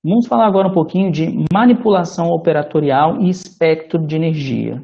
Vamos falar agora um pouquinho de manipulação operatorial e espectro de energia.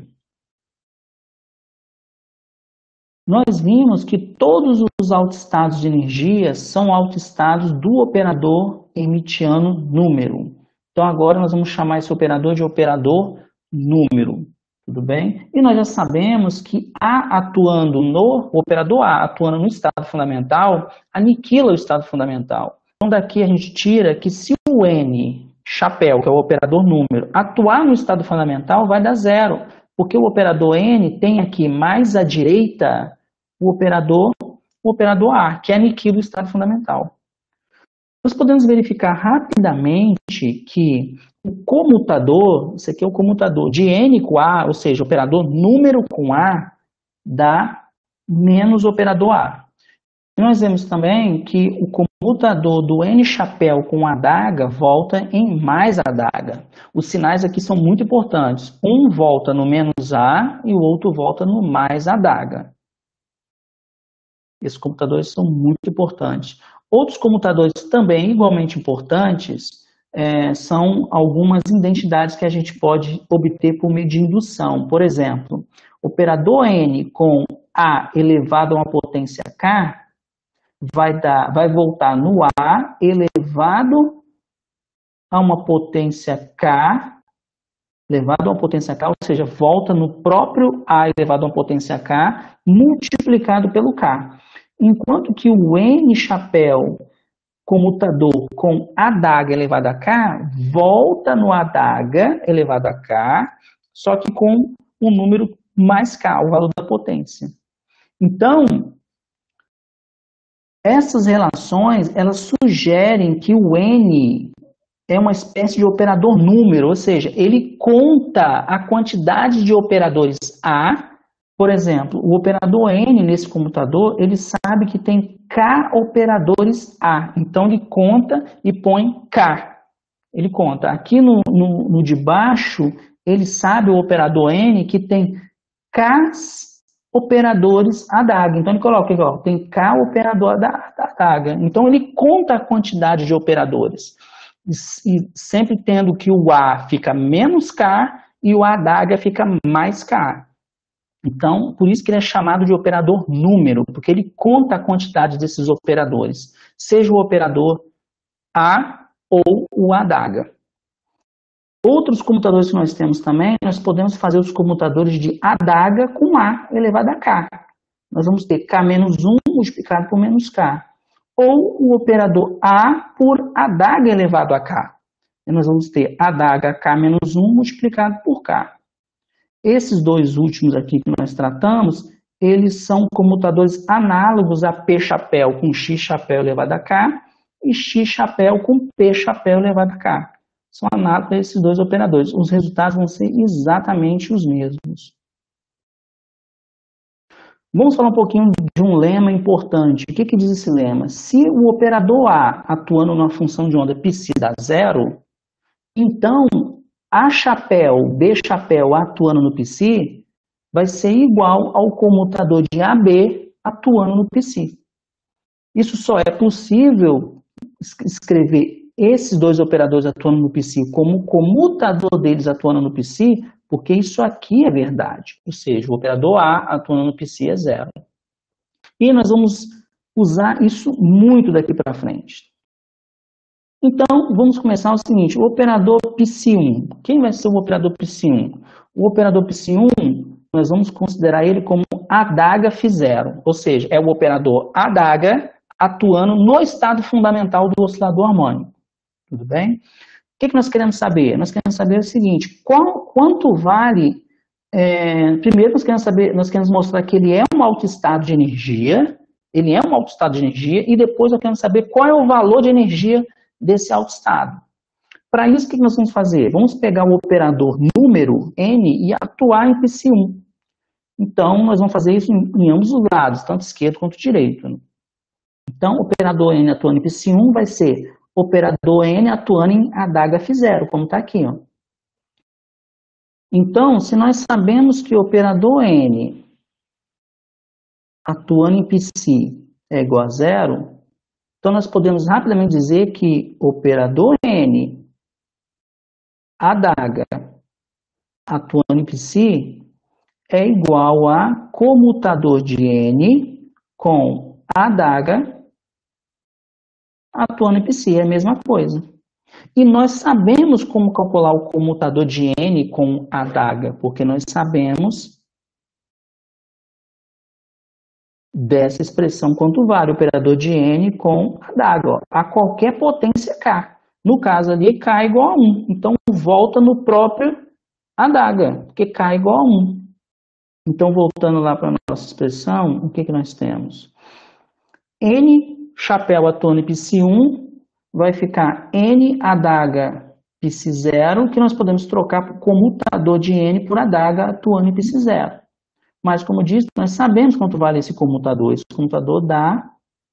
Nós vimos que todos os autoestados de energia são autoestados do operador hermitiano número. Então agora nós vamos chamar esse operador de operador número, tudo bem? E nós já sabemos que o operador A atuando no estado fundamental, aniquila o estado fundamental. Então daqui a gente tira que se o N, chapéu, que é o operador número, atuar no estado fundamental, vai dar zero. Porque o operador N tem aqui mais à direita o operador A, que aniquila o estado fundamental. Nós podemos verificar rapidamente que o comutador, isso aqui é o comutador de N com A, ou seja, operador número com A, dá menos operador A. E nós vemos também que o comutador do N chapéu com adaga volta em mais adaga. Os sinais aqui são muito importantes. Um volta no menos A e o outro volta no mais adaga. Esses comutadores são muito importantes. Outros comutadores também igualmente importantes são algumas identidades que a gente pode obter por meio de indução. Por exemplo, operador N com A elevado a uma potência K vai voltar no A elevado a uma potência K, ou seja, volta no próprio A elevado a uma potência K, multiplicado pelo K. Enquanto que o N chapéu comutador com adaga elevado a K, volta no adaga elevado a K, só que com um número mais K, o valor da potência. Então, essas relações, elas sugerem que o N é uma espécie de operador número, ou seja, ele conta a quantidade de operadores A. Por exemplo, o operador N nesse comutador, ele sabe que tem K operadores A, então ele conta e põe K. Ele conta. Aqui no de baixo, ele sabe, o operador N, que tem K operadores adaga. Então ele coloca aqui, ó, tem K operador da adaga. Então ele conta a quantidade de operadores. E sempre tendo que o A fica menos K e o adaga fica mais K. Então, por isso que ele é chamado de operador número, porque ele conta a quantidade desses operadores, seja o operador A ou o adaga. Outros comutadores que nós temos também, nós podemos fazer os comutadores de adaga com A elevado a K. Nós vamos ter K menos 1 multiplicado por menos K. Ou o operador A por adaga elevado a K. E nós vamos ter adaga K menos 1 multiplicado por K. Esses dois últimos aqui que nós tratamos, eles são comutadores análogos a P chapéu com X chapéu elevado a K e X chapéu com P chapéu elevado a K. São análogos a esses dois operadores. Os resultados vão ser exatamente os mesmos. Vamos falar um pouquinho de um lema importante. O que diz esse lema? Se o operador A atuando numa função de onda π dá zero, então A chapéu, B chapéu atuando no π vai ser igual ao comutador de AB atuando no π. Isso só é possível escrever esses dois operadores atuando no π como comutador deles atuando no π, porque isso aqui é verdade. Ou seja, o operador A atuando no π é zero. E nós vamos usar isso muito daqui para frente. Então, vamos começar o seguinte, o operador π1. Quem vai ser o operador π1? O operador π1, nós vamos considerar ele como adaga φ0, ou seja, é o operador adaga atuando no estado fundamental do oscilador harmônico. Tudo bem? O que nós queremos saber? Nós queremos saber o seguinte, quanto vale... primeiro, nós queremos mostrar que ele é um autoestado de energia, e depois nós queremos saber qual é o valor de energia desse autoestado. Para isso, o que nós vamos fazer? Vamos pegar o operador número N e atuar em π1. Então, nós vamos fazer isso em ambos os lados, tanto esquerdo quanto direito. Então, o operador N atuando em π1 vai ser operador N atuando em adaga φ0, como está aqui. Ó. Então, se nós sabemos que o operador N atuando em π é igual a zero, então nós podemos rapidamente dizer que o operador N adaga atuando em psi é igual a comutador de N com adaga atuando em psi, é a mesma coisa. E nós sabemos como calcular o comutador de N com adaga, porque nós sabemos dessa expressão quanto vale o operador de N com adaga, a qualquer potência K. No caso ali, K é igual a 1. Então, volta no próprio adaga, porque K é igual a 1. Então, voltando lá para a nossa expressão, o que nós temos? N chapéu atuando em psi1 vai ficar N adaga psi0, que nós podemos trocar por comutador de N por adaga atuando em psi0. Mas, como disse, nós sabemos quanto vale esse comutador. Esse comutador dá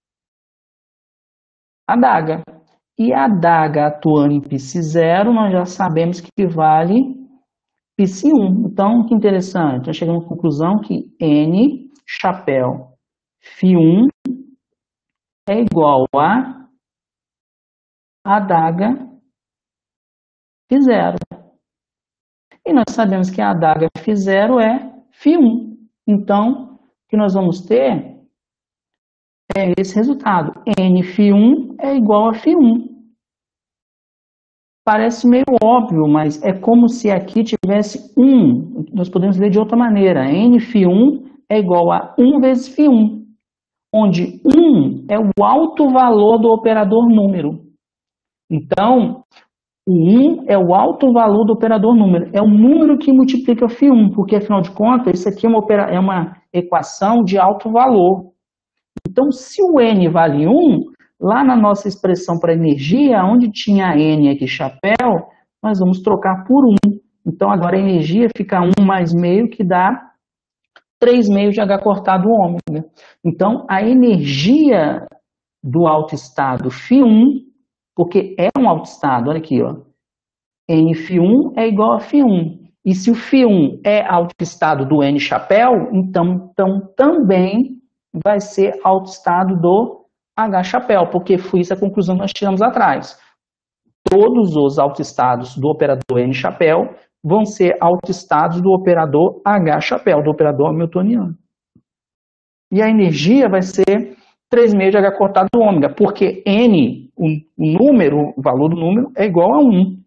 adaga. E a adaga atuando em psi0, nós já sabemos que vale psi1. Então, que interessante. Nós chegamos à conclusão que N chapéu φ1 é igual a adaga φ0. E nós sabemos que a adaga φ0 é φ1. Então, o que nós vamos ter é esse resultado. N φ1 é igual a φ1. Parece meio óbvio, mas é como se aqui tivesse 1. Nós podemos ler de outra maneira. N φ1 é igual a 1 vezes φ1, onde 1 é o alto valor do operador número. Então, o 1 é o alto valor do operador número. É o número que multiplica φ1, porque, afinal de contas, isso aqui é uma equação de alto valor. Então, se o N vale 1, lá na nossa expressão para energia, onde tinha N aqui chapéu, nós vamos trocar por 1. Então, agora a energia fica 1 mais meio, que dá 3 meios de H cortado ômega. Então, a energia do autoestado φ1, porque é um autoestado, olha aqui, ó, N φ1 é igual a φ1. E se o φ1 é autoestado do N chapéu, então também vai ser autoestado do H chapéu, porque foi essa a conclusão que nós tiramos atrás. Todos os autoestados do operador N chapéu vão ser autoestados do operador H chapéu, do operador hamiltoniano. E a energia vai ser 3 meios de H cortado ômega, porque N, o valor do número, é igual a 1.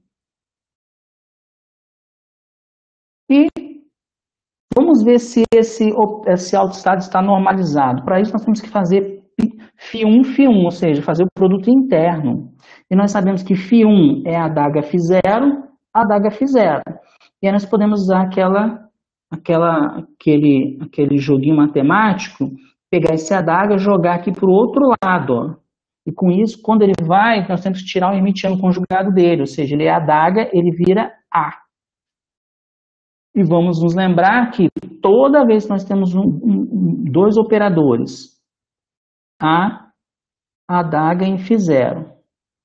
E vamos ver se esse autoestado está normalizado. Para isso, nós temos que fazer φ1, ou seja, fazer o produto interno. E nós sabemos que φ1 é adaga φ0, adaga φ0. E aí nós podemos usar aquele joguinho matemático, pegar esse adaga e jogar aqui para o outro lado. Ó. E com isso, quando ele vai, nós temos que tirar o hermitiano conjugado dele, ou seja, ele é adaga, ele vira A. E vamos nos lembrar que toda vez que nós temos dois operadores, A, adaga em φ0,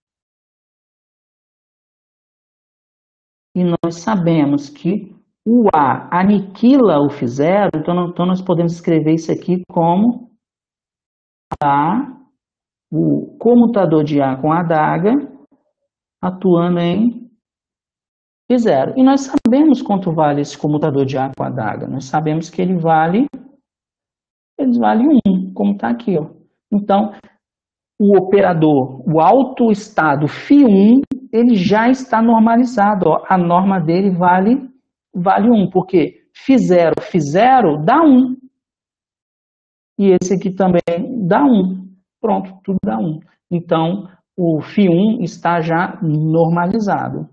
e nós sabemos que o A aniquila o φ0, então nós podemos escrever isso aqui como A, o comutador de A com adaga, atuando em φ0. E nós sabemos quanto vale esse comutador de A com adaga. Nós sabemos que ele vale 1, como está aqui. Ó. Então, o operador, o autoestado φ1, ele já está normalizado. Ó. A norma dele vale 1, porque φ0 dá 1. E esse aqui também dá 1. Pronto, tudo dá 1. Então, o φ1 está já normalizado.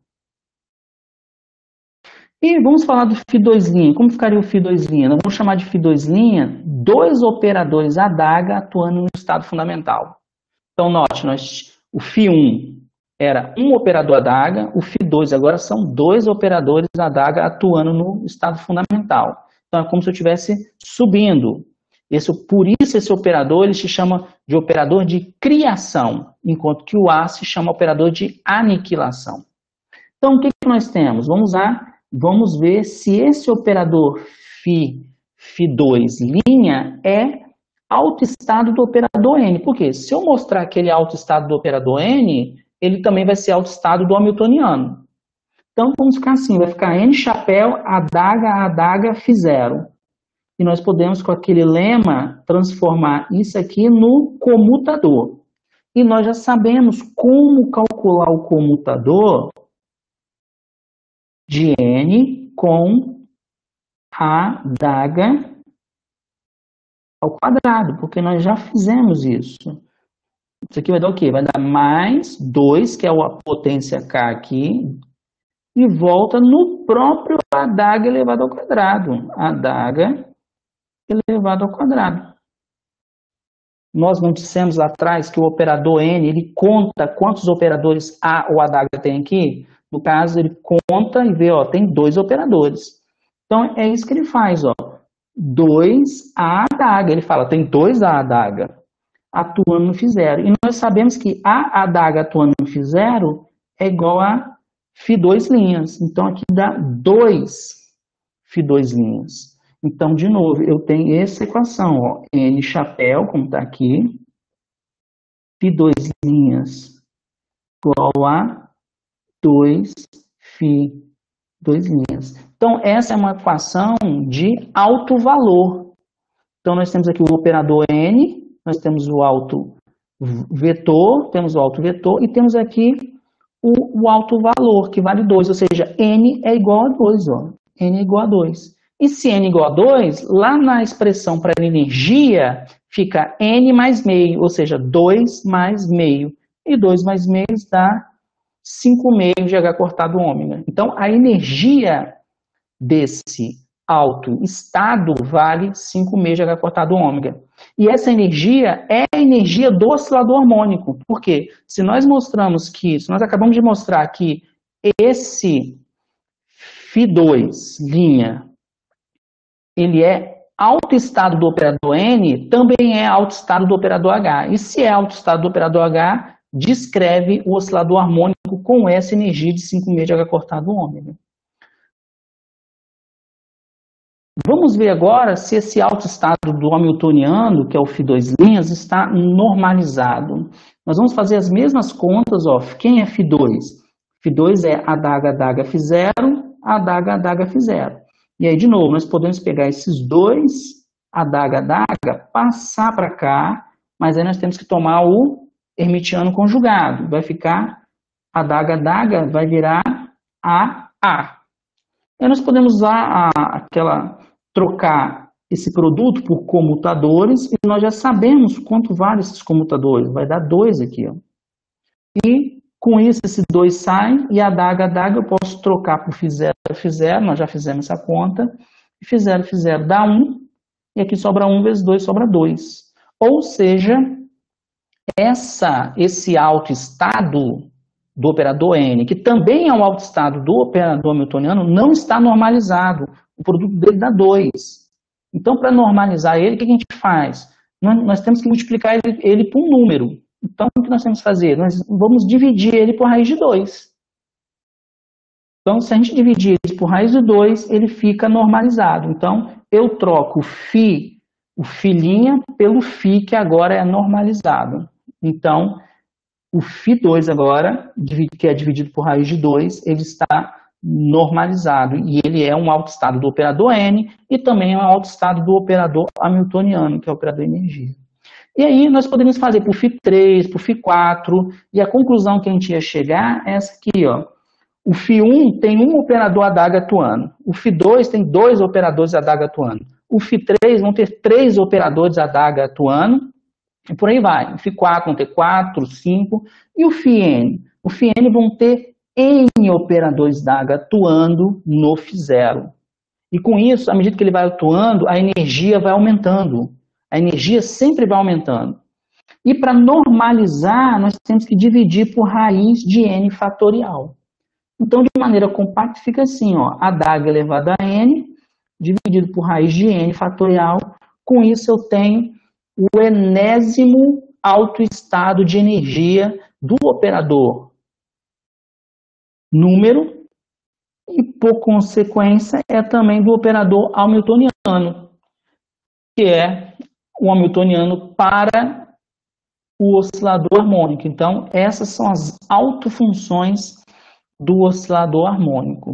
E vamos falar do φ2'. Como ficaria o φ2'? Nós vamos chamar de φ2', dois operadores adaga atuando no estado fundamental. Então, note, o φ1 era um operador adaga, o φ2 agora são dois operadores adaga atuando no estado fundamental. Então, é como se eu estivesse subindo. Por isso, esse operador ele se chama de operador de criação, enquanto que o A se chama operador de aniquilação. Então, o que nós temos? Vamos ver se esse operador φ2' é autoestado do operador N. Por quê? Se eu mostrar que ele é autoestado do operador N, ele também vai ser autoestado do hamiltoniano. Então, vamos ficar assim, vai ficar N chapéu, adaga, Φ0. E nós podemos, com aquele lema, transformar isso aqui no comutador. E nós já sabemos como calcular o comutador de N com a adaga ao quadrado, porque nós já fizemos isso. Isso aqui vai dar o quê? Vai dar mais 2, que é a potência K aqui, e volta no próprio adaga elevado ao quadrado. Adaga elevado ao quadrado. Nós não dissemos lá atrás que o operador N, ele conta quantos operadores A ou adaga tem aqui? No caso, ele conta e vê, ó, tem 2 operadores. Então, é isso que ele faz, ó. 2 A adaga. Ele fala, tem 2 A adaga atuando no Φ0. E nós sabemos que A adaga atuando no Φ0 é igual a Φ2 linhas. Então, aqui dá 2 Φ2 linhas. Então, de novo, eu tenho essa equação, ó, N chapéu, como está aqui, Φ2 linhas igual a 2 Φ2 linhas. Então, essa é uma equação de alto valor. Então, nós temos aqui o operador N, nós temos o alto vetor, e temos aqui o alto valor, que vale 2, ou seja, N é igual a 2, ó. N é igual a 2. E se N é igual a 2, lá na expressão para energia, fica N mais meio, ou seja, 2 mais meio. E 2 mais meio dá 5 meio de H cortado ômega. Então, a energia desse alto estado vale 5 meio de H cortado ômega. E essa energia é a energia do oscilador harmônico. Por quê? Se nós acabamos de mostrar que esse Φ2 linha, ele é autoestado do operador N, também é autoestado do operador H. E se é autoestado do operador H, descreve o oscilador harmônico com essa energia de 5 meio de H cortado ômega. Vamos ver agora se esse autoestado do hamiltoniano, que é o Φ2 linhas, está normalizado. Nós vamos fazer as mesmas contas, ó. Quem é Φ2? Φ2 é adaga, Φ0, adaga, Φ0. E aí, de novo, nós podemos pegar esses dois adaga, passar para cá, mas aí nós temos que tomar o hermitiano conjugado. Vai ficar adaga, vai virar a. Aí nós podemos usar trocar esse produto por comutadores, e nós já sabemos quanto vale esses comutadores. Vai dar 2 aqui, ó. E com isso, esse 2 sai, e a adaga eu posso trocar por Φ0, nós já fizemos essa conta. Φ0 dá 1, e aqui sobra 1 vezes 2, sobra 2. Ou seja, esse autoestado do operador N, que também é um autoestado do operador hamiltoniano, não está normalizado. O produto dele dá 2. Então, para normalizar ele, o que a gente faz? Nós temos que multiplicar ele por um número. Então, o que nós temos que fazer? Nós vamos dividir ele por raiz de 2. Então, se a gente dividir ele por raiz de 2, ele fica normalizado. Então, eu troco o Φ' pelo Φ, que agora é normalizado. Então, o Φ2 agora, que é dividido por raiz de 2, ele está normalizado. E ele é um autoestado do operador N e também é um autoestado do operador hamiltoniano, que é o operador energia. E aí nós podemos fazer por Φ3, por Φ4, e a conclusão que a gente ia chegar é essa aqui, ó. O Φ1 tem um operador adaga atuando. O Φ2 tem 2 operadores adaga atuando. O Φ3 vão ter 3 operadores adaga atuando. E por aí vai. O Φ4 vão ter 4, 5. E o Φn? O Φn vão ter N operadores adaga atuando no Φ0. E com isso, à medida que ele vai atuando, a energia vai aumentando. A energia sempre vai aumentando. E para normalizar, nós temos que dividir por raiz de N fatorial. Então, de maneira compacta, fica assim, ó, adaga elevado a N, dividido por raiz de N fatorial. Com isso, eu tenho o enésimo autoestado de energia do operador número e, por consequência, é também do operador hamiltoniano, que é o hamiltoniano para o oscilador harmônico. Então, essas são as autofunções do oscilador harmônico.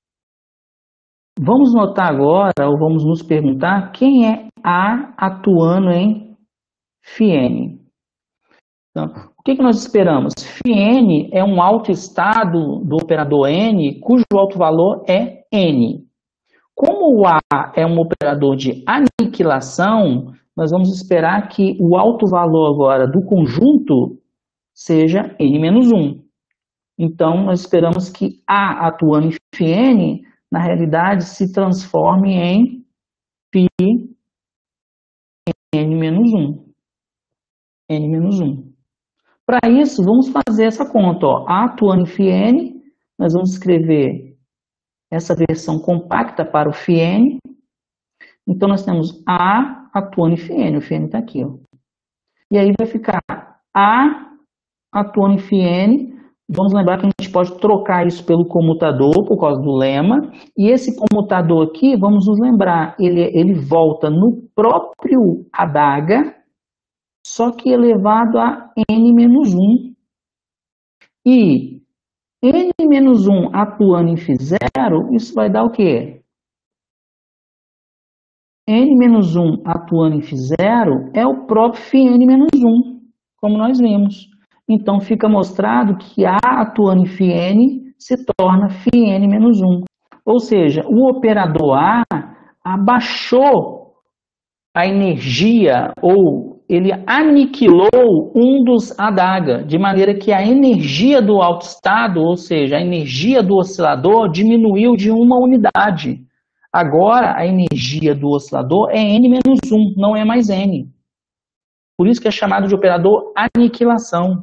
Vamos notar agora, ou vamos nos perguntar, quem é A atuando em φN? Então, o que nós esperamos? φN é um autoestado do operador N, cujo alto valor é N. Como o A é um operador de aniquilação, nós vamos esperar que o alto valor agora do conjunto seja N-1. Então, nós esperamos que A atuando em φN, na realidade, se transforme em φ N-1. N-1. Para isso, vamos fazer essa conta. Ó. A atuando em φN, nós vamos escrever essa versão compacta para o φN. Então, nós temos A atuando em φN. O φN está aqui. Ó. E aí vai ficar A atuando em φN. Vamos lembrar que a gente pode trocar isso pelo comutador, por causa do lema. E esse comutador aqui, vamos nos lembrar, ele volta no próprio adaga, só que elevado a N-1. E N-1 atuando em φ0, isso vai dar o quê? N-1 atuando em φ0 é o próprio φN-1, como nós vimos. Então, fica mostrado que A atuando em φN se torna φN-1. Ou seja, o operador A abaixou a energia, ou ele aniquilou um dos adaga, de maneira que a energia do autoestado, ou seja, a energia do oscilador, diminuiu de uma unidade. Agora, a energia do oscilador é N-1, não é mais N. Por isso que é chamado de operador aniquilação.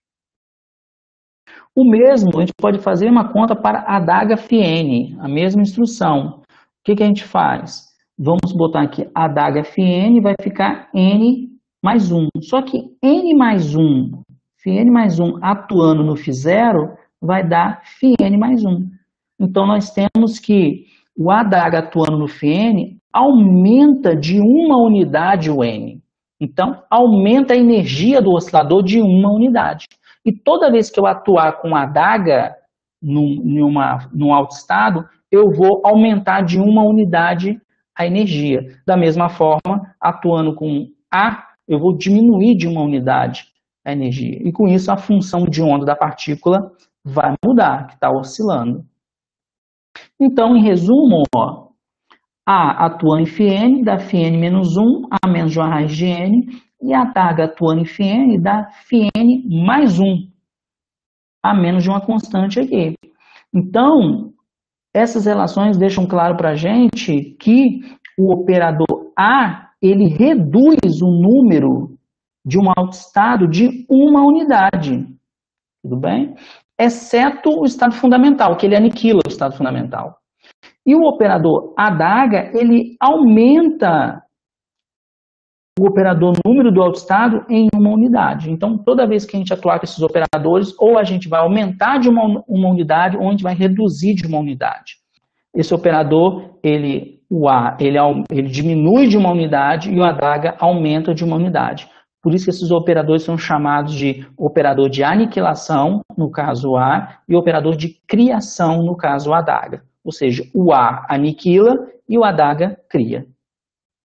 O mesmo, a gente pode fazer uma conta para adaga φN, a mesma instrução. O que a gente faz? Vamos botar aqui adaga φN, vai ficar N+1. Só que N+1, φN+1 atuando no φ0, vai dar φN+1. Então, nós temos que o adaga atuando no φN aumenta de uma unidade o N. Então, aumenta a energia do oscilador de uma unidade. E toda vez que eu atuar com adaga num autoestado, eu vou aumentar de uma unidade a energia. Da mesma forma, atuando com A, eu vou diminuir de uma unidade a energia. E com isso, a função de onda da partícula vai mudar, que está oscilando. Então, em resumo, ó, A atuando em φN dá φN-1, A menos de uma raiz de N, e a adaga atuando em φN dá φN+1, A menos de uma constante aqui. Então, essas relações deixam claro para a gente que o operador A, ele reduz o número de um autoestado de uma unidade, tudo bem? Exceto o estado fundamental, que ele aniquila o estado fundamental. E o operador adaga, ele aumenta o operador número do autoestado em uma unidade. Então, toda vez que a gente atuar com esses operadores, ou a gente vai aumentar de uma unidade, ou a gente vai reduzir de uma unidade. Esse operador, o A, ele diminui de uma unidade e o adaga aumenta de uma unidade. Por isso que esses operadores são chamados de operador de aniquilação, no caso A, e operador de criação, no caso adaga. Ou seja, o A aniquila e o adaga cria.